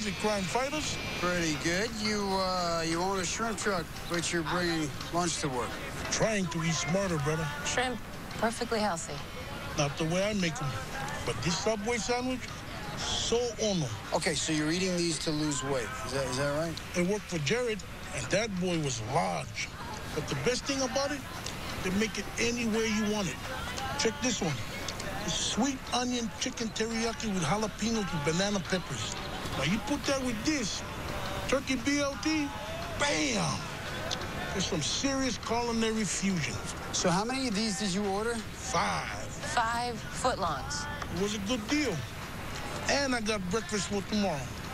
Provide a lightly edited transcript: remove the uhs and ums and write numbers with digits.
classic crime fighters. Pretty good. You own a shrimp truck, but you're bringing lunch to work. Trying to eat smarter, brother. Shrimp, perfectly healthy. Not the way I make them. But this Subway sandwich, so ono. Okay, so you're eating these to lose weight. Is that right? It worked for Jared, and that boy was large. But the best thing about it, they make it any way you want it. Check this one. It's sweet onion chicken teriyaki with jalapenos and banana peppers. Now you put that with this, turkey BLT, bam! There's some serious culinary fusion. So how many of these did you order? 5. 5 footlongs. It was a good deal. And I got breakfast for tomorrow.